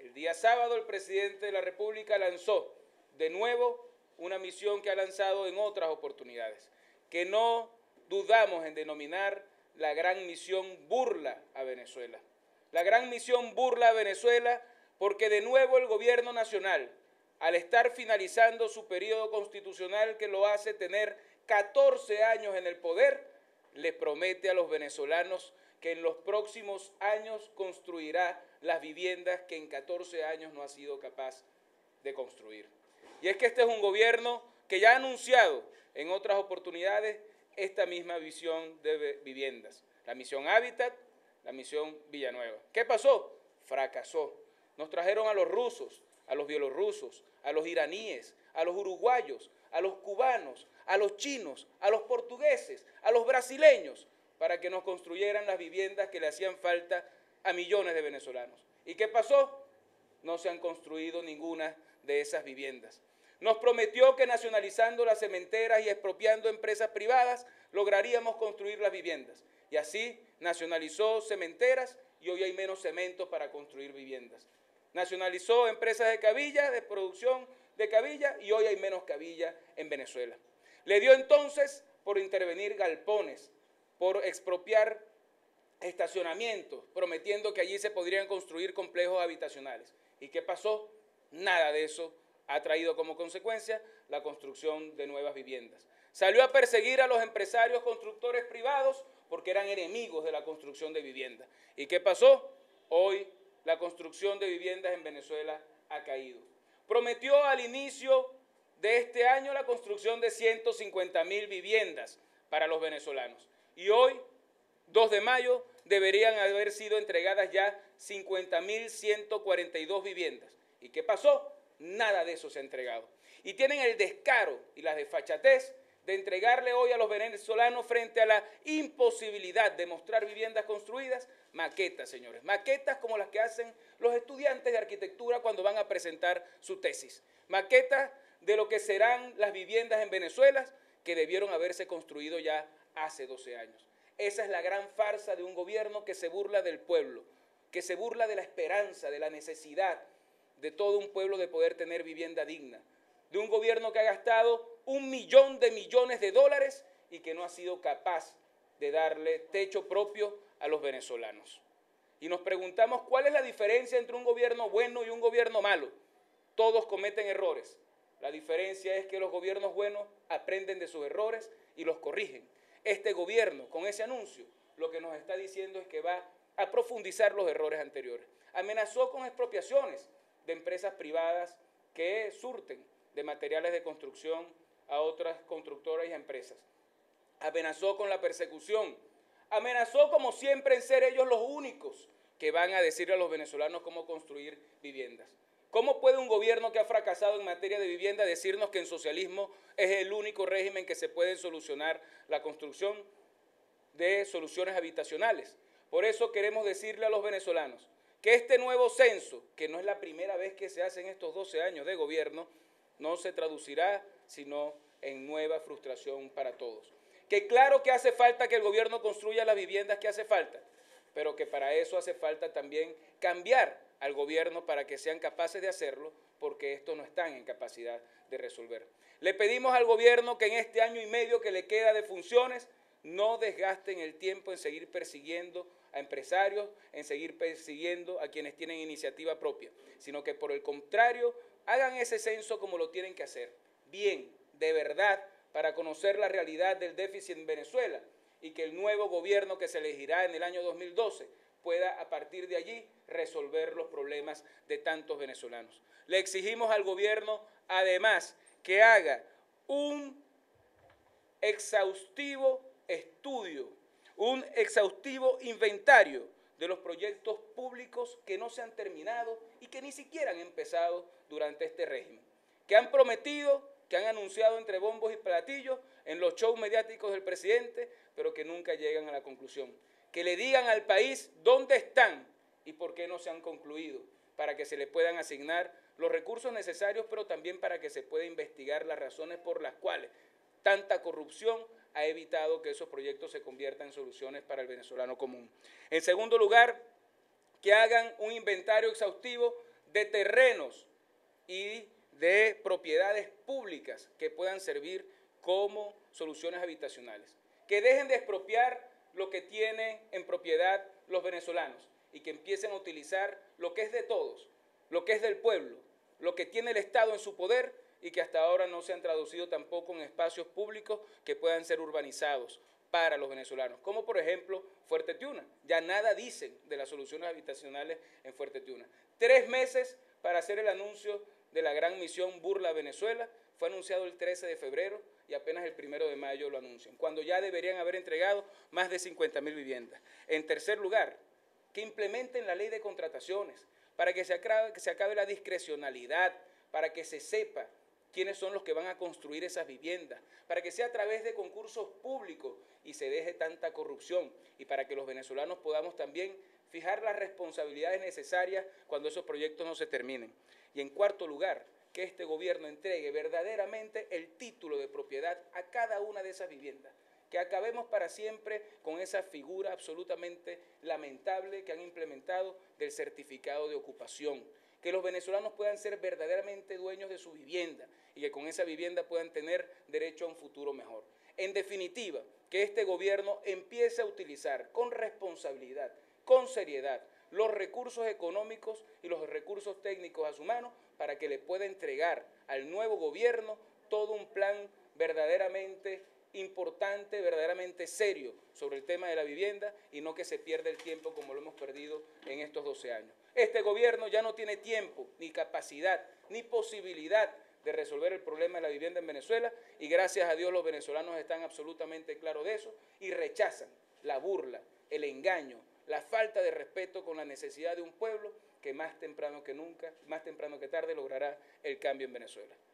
El día sábado el presidente de la República lanzó de nuevo una misión que ha lanzado en otras oportunidades, que no dudamos en denominar la gran misión burla a Venezuela. La gran misión burla a Venezuela porque de nuevo el gobierno nacional, al estar finalizando su periodo constitucional que lo hace tener 14 años en el poder, le promete a los venezolanos que en los próximos años construirá las viviendas que en 14 años no ha sido capaz de construir. Y es que este es un gobierno que ya ha anunciado en otras oportunidades esta misma visión de viviendas. La misión Hábitat, la misión Villanueva. ¿Qué pasó? Fracasó. Nos trajeron a los rusos, a los bielorrusos, a los iraníes, a los uruguayos, a los cubanos, a los chinos, a los portugueses, a los brasileños, para que nos construyeran las viviendas que le hacían falta a millones de venezolanos. ¿Y qué pasó? No se han construido ninguna de esas viviendas. Nos prometió que nacionalizando las cementeras y expropiando empresas privadas lograríamos construir las viviendas. Y así nacionalizó cementeras y hoy hay menos cemento para construir viviendas. Nacionalizó empresas de cabilla, de producción de cabilla, y hoy hay menos cabilla en Venezuela. Le dio entonces por intervenir galpones, por expropiar estacionamientos, prometiendo que allí se podrían construir complejos habitacionales. ¿Y qué pasó? Nada de eso ha traído como consecuencia la construcción de nuevas viviendas. Salió a perseguir a los empresarios constructores privados porque eran enemigos de la construcción de viviendas. ¿Y qué pasó? Hoy la construcción de viviendas en Venezuela ha caído. Prometió al inicio de este año la construcción de 150.000 viviendas para los venezolanos. Y hoy, 2 de mayo, deberían haber sido entregadas ya 50.142 viviendas. ¿Y qué pasó? Nada de eso se ha entregado. Y tienen el descaro y la desfachatez de entregarle hoy a los venezolanos, frente a la imposibilidad de mostrar viviendas construidas, maquetas, señores. Maquetas como las que hacen los estudiantes de arquitectura cuando van a presentar su tesis. Maquetas de lo que serán las viviendas en Venezuela que debieron haberse construido ya hace 12 años. Esa es la gran farsa de un gobierno que se burla del pueblo, que se burla de la esperanza, de la necesidad de todo un pueblo de poder tener vivienda digna, de un gobierno que ha gastado 1 millón de millones de dólares y que no ha sido capaz de darle techo propio a los venezolanos. Y nos preguntamos cuál es la diferencia entre un gobierno bueno y un gobierno malo. Todos cometen errores. La diferencia es que los gobiernos buenos aprenden de sus errores y los corrigen. Este gobierno, con ese anuncio, lo que nos está diciendo es que va a profundizar los errores anteriores. Amenazó con expropiaciones de empresas privadas que surten de materiales de construcción a otras constructoras y empresas. Amenazó con la persecución. Amenazó, como siempre, en ser ellos los únicos que van a decirle a los venezolanos cómo construir viviendas. ¿Cómo puede un gobierno que ha fracasado en materia de vivienda decirnos que en socialismo es el único régimen que se puede solucionar la construcción de soluciones habitacionales? Por eso queremos decirle a los venezolanos que este nuevo censo, que no es la primera vez que se hace en estos 12 años de gobierno, no se traducirá sino en nueva frustración para todos. Que claro que hace falta que el gobierno construya las viviendas que hace falta, pero que para eso hace falta también cambiar al gobierno para que sean capaces de hacerlo, porque estos no están en capacidad de resolver. Le pedimos al gobierno que en este año y medio que le queda de funciones no desgasten el tiempo en seguir persiguiendo a empresarios, en seguir persiguiendo a quienes tienen iniciativa propia, sino que por el contrario hagan ese censo como lo tienen que hacer, bien, de verdad, para conocer la realidad del déficit en Venezuela y que el nuevo gobierno que se elegirá en el año 2012 pueda a partir de allí resolver los problemas de tantos venezolanos. Le exigimos al gobierno además que haga un exhaustivo estudio, un exhaustivo inventario de los proyectos públicos que no se han terminado y que ni siquiera han empezado durante este régimen, que han prometido, que han anunciado entre bombos y platillos en los shows mediáticos del presidente, pero que nunca llegan a la conclusión. Que le digan al país dónde están y por qué no se han concluido, para que se le puedan asignar los recursos necesarios, pero también para que se pueda investigar las razones por las cuales tanta corrupción ha evitado que esos proyectos se conviertan en soluciones para el venezolano común. En segundo lugar, que hagan un inventario exhaustivo de terrenos y de propiedades públicas que puedan servir como soluciones habitacionales. Que dejen de expropiar lo que tienen en propiedad los venezolanos y que empiecen a utilizar lo que es de todos, lo que es del pueblo, lo que tiene el Estado en su poder y que hasta ahora no se han traducido tampoco en espacios públicos que puedan ser urbanizados para los venezolanos, como por ejemplo Fuerte Tiuna. Ya nada dicen de las soluciones habitacionales en Fuerte Tiuna. 3 meses para hacer el anuncio de la gran misión Burla Venezuela. Fue anunciado el 13 de febrero y apenas el 1 de mayo lo anuncian, cuando ya deberían haber entregado más de 50.000 viviendas. En tercer lugar, que implementen la ley de contrataciones para que se acabe la discrecionalidad, para que se sepa quiénes son los que van a construir esas viviendas, para que sea a través de concursos públicos y se deje tanta corrupción y para que los venezolanos podamos también fijar las responsabilidades necesarias cuando esos proyectos no se terminen. Y en cuarto lugar, que este gobierno entregue verdaderamente el título de propiedad a cada una de esas viviendas, que acabemos para siempre con esa figura absolutamente lamentable que han implementado del certificado de ocupación, que los venezolanos puedan ser verdaderamente dueños de su vivienda y que con esa vivienda puedan tener derecho a un futuro mejor. En definitiva, que este gobierno empiece a utilizar con responsabilidad, con seriedad, los recursos económicos y los recursos técnicos a su mano para que le pueda entregar al nuevo gobierno todo un plan verdaderamente importante, verdaderamente serio sobre el tema de la vivienda y no que se pierda el tiempo como lo hemos perdido en estos 12 años. Este gobierno ya no tiene tiempo, ni capacidad, ni posibilidad de resolver el problema de la vivienda en Venezuela y gracias a Dios los venezolanos están absolutamente claros de eso y rechazan la burla, el engaño, la falta de respeto con la necesidad de un pueblo que más temprano que nunca, más temprano que tarde logrará el cambio en Venezuela.